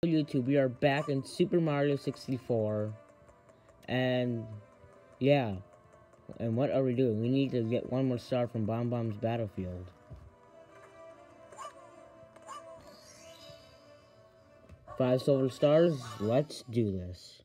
YouTube, we are back in Super Mario 64, and yeah, and what are we doing? We need to get one more star from Bomb Bomb's Battlefield. 5 silver stars, let's do this.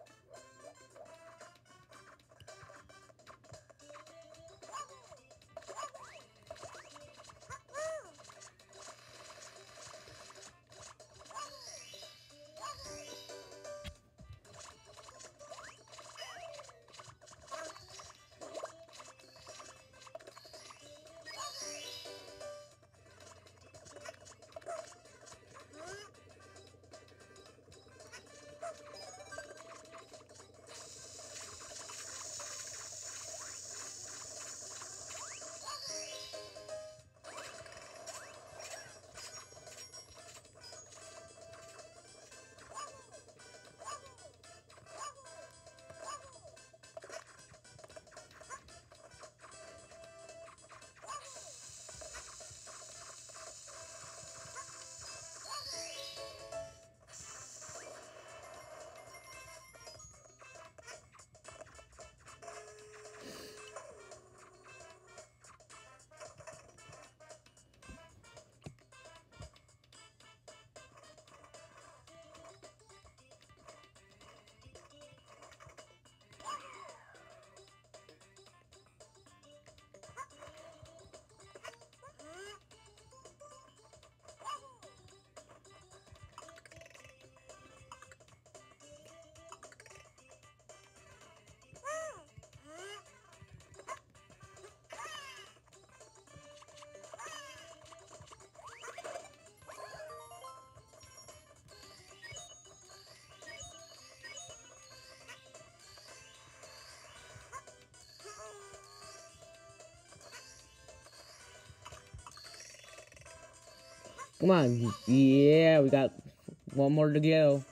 Come on, yeah, we got one more to go.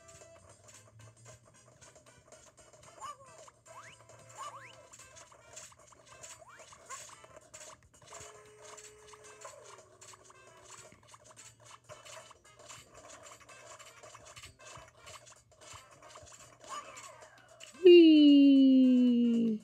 Whee!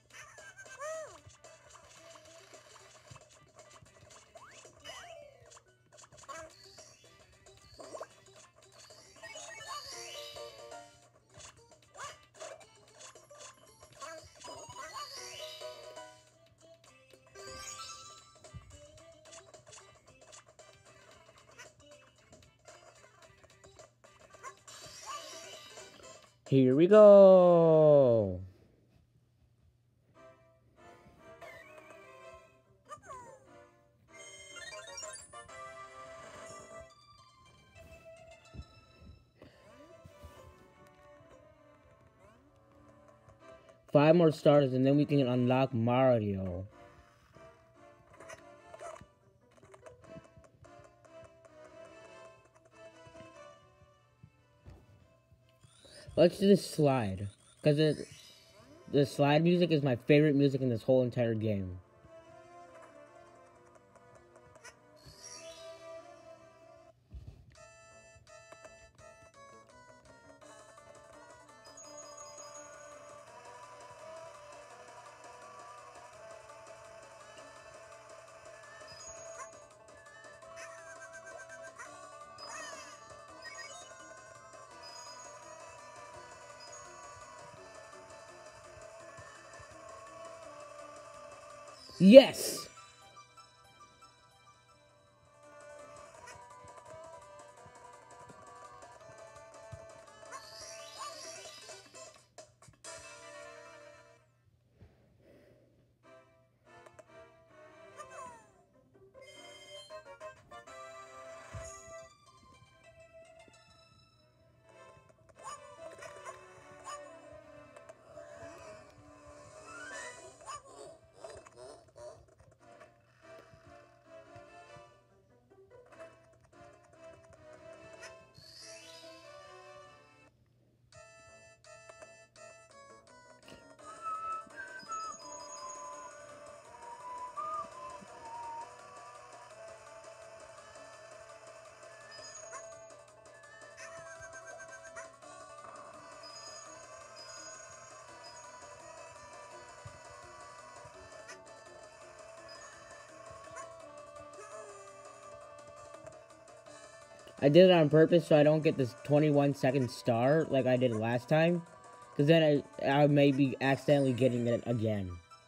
Here we go. Five more stars and then we can unlock Mario. Let's do this slide. Because the slide music is my favorite music in this whole entire game. Yes! I did it on purpose so I don't get this 21-second star like I did last time. Because then I may be accidentally getting it again.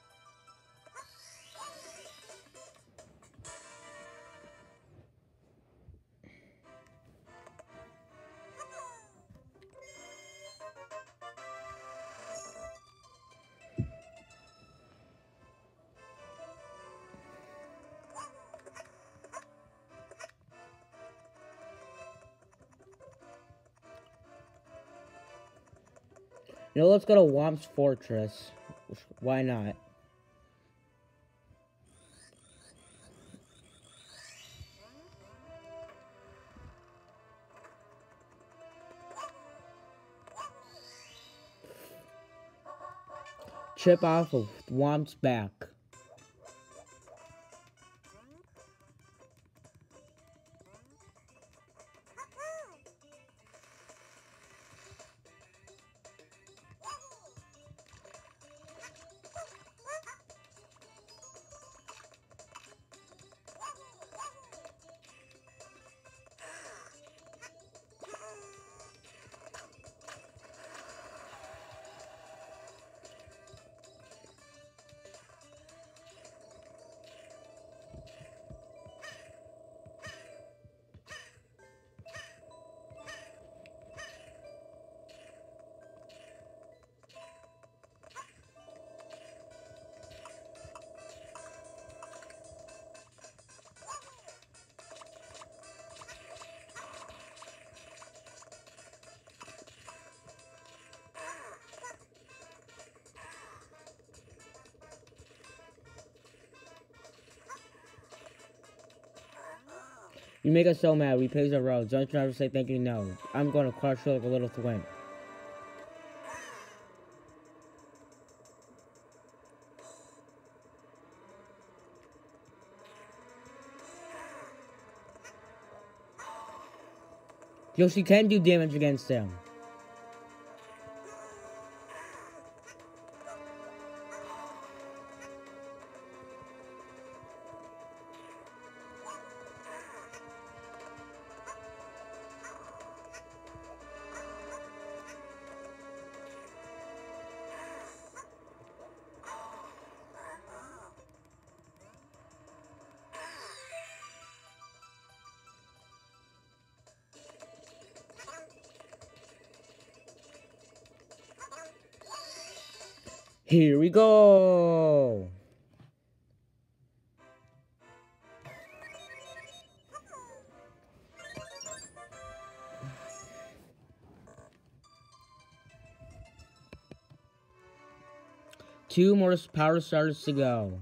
You know, let's go to Whomp's Fortress. Why not? Chip off of Whomp's back. You make us so mad. We paved the roads. Don't you ever say thank you? No. I'm going to crush you like a little twin. Yoshi can do damage against him. Here we go! Two more power stars to go.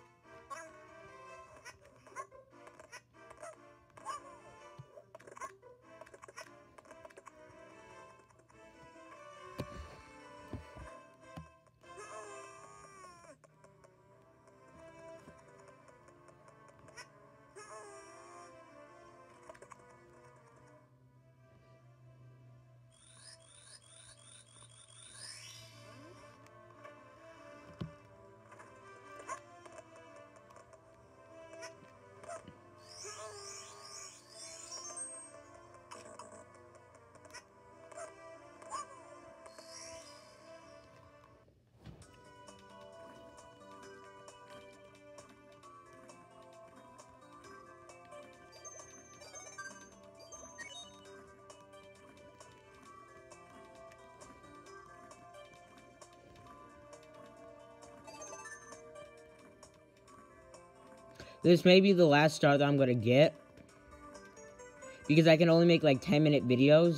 This may be the last star that I'm gonna get. Because I can only make like 10-minute videos.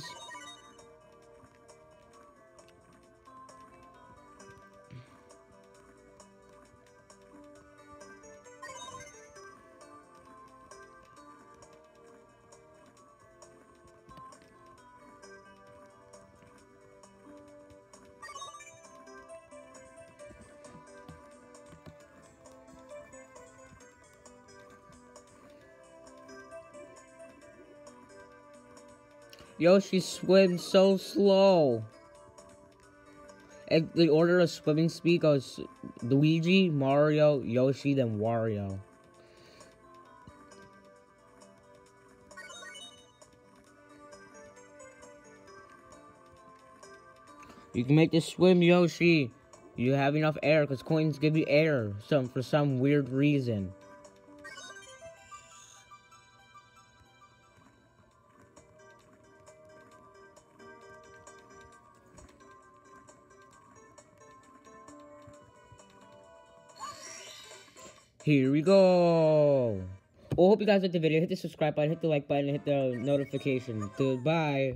Yoshi swims so slow. And the order of swimming speed goes Luigi, Mario, Yoshi, then Wario. You can make this swim, Yoshi. You have enough air, because coins give you air for some weird reason. Here we go. Well, hope you guys liked the video. Hit the subscribe button, hit the like button, hit the notification. Goodbye.